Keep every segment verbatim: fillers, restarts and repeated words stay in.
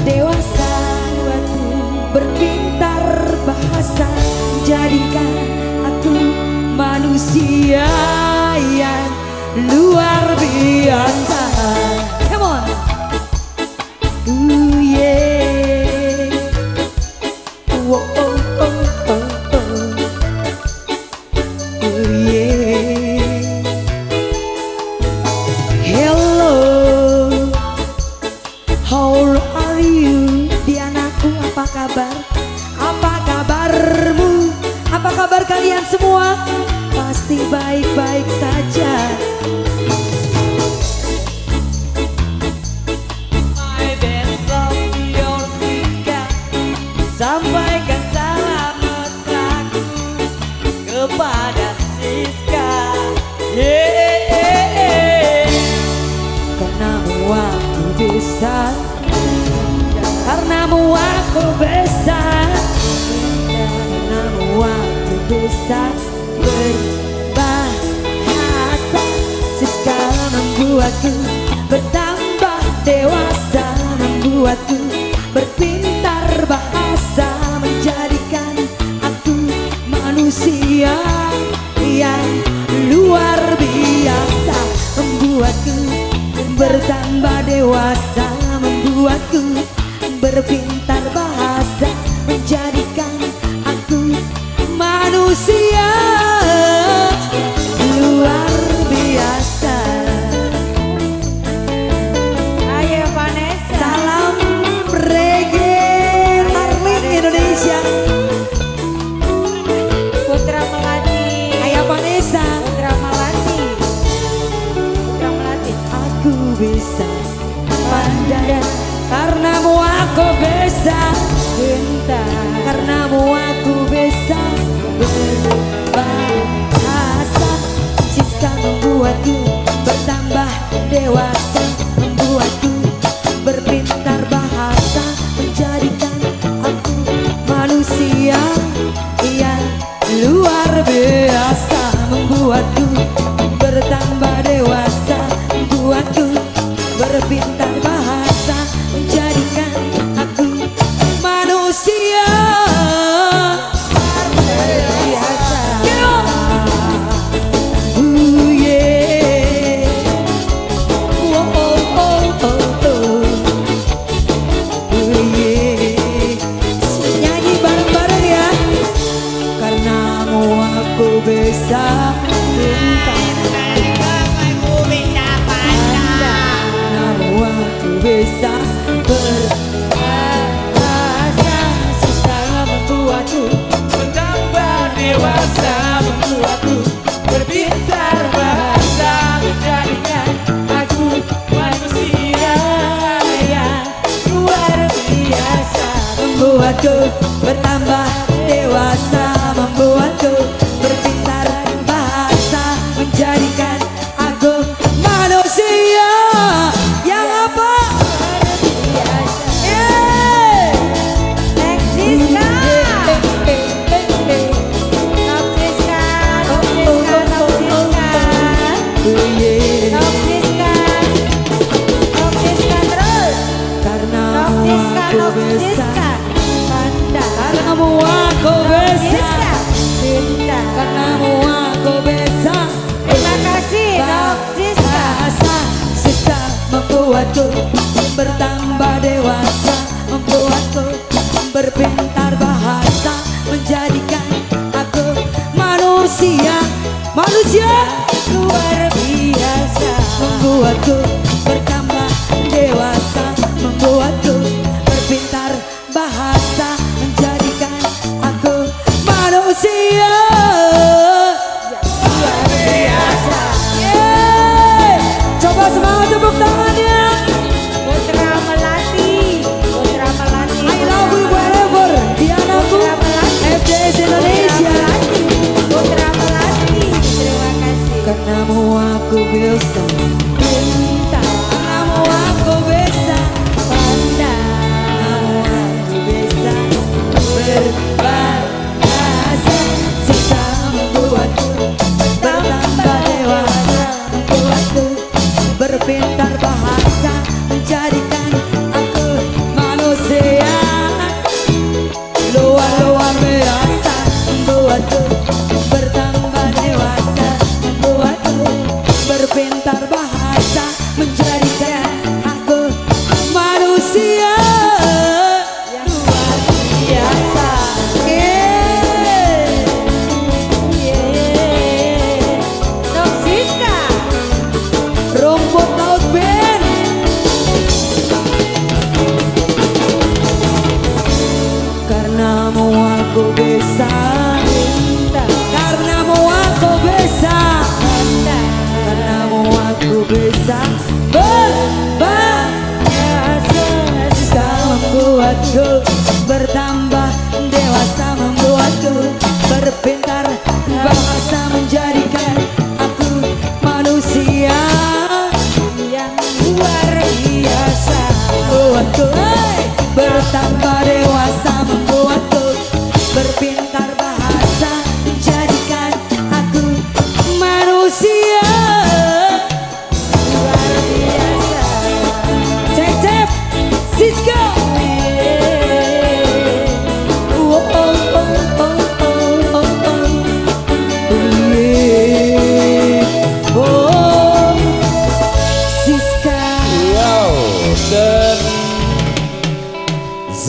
dewasa, berpintar bahasa, jadikan aku manusia yang luar biasa. Come on. Ooh yeah. Whoa, oh, oh, oh, oh. Ooh yeah. Hello, how are you? Dianaku, apa kabar? Apa kabarmu? Apa kabar kalian semua? Pasti baik-baik saja. My best of your Siska, sampaikan salam mesraku kepada Siska. Yeah. Karenamu aku bisa, karenamu aku bisa, karenamu aku bisa berbahasa. Siska membuatku bertambah dewasa, membuatku berpintar bahasa, menjadikan aku manusia yang luar biasa, membuatku bertambah dewasa, membuatku berpintar bahasa, menjadikan aku manusia luar biasa. Ayo Vanessa, salam reggae Tarling Indonesia. Putra Melati. Ayo Vanessa, Putra Melati. Putra Melati. Aku bisa pandai, karenamu aku bisa cinta, karenamu aku bisa berbahasa. Siska membuatku bertambah dewasa, membuatku berpintar bahasa, menjadikan aku manusia yang luar biasa, membuatku bertambah dewasa, membuatku berpintar bahasa, menjadikan aku manusia luar biasa. Ooh yeah. Whoa, oh, oh, oh, oh. Ooh yeah. Nyanyi bareng-bareng ya. Karenamu aku bisa cinta, karenamu aku bisa berbahasa. Siska membuatku bertambah dewasa, membuatku berpintar bahasa, menjadikan aku manusia yang luar biasa, membuatku bertambah dewasa, membuatku berpintar bahasa, menjadikan aku manusia yang apa? Karenamu aku bisa cinta, karenamu aku bisa. Terima kasih Dok Siska. Siska membuatku bertambah dewasa, membuatku berpintar bahasa, menjadikan aku manusia, manusia luar biasa, membuatku bertambah dewasa, membuatku berpintar bahasa, menjadikan aku manusia luar biasa. Yeah. Coba semangat tepuk tangannya. Putra Melati, Putra Melati. I love you wherever. Dianaku, F D S Indonesia. Putra Melati, terima kasih. Karenamu aku bisa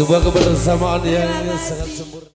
Sebuah kebersamaan yang sangat sempurna.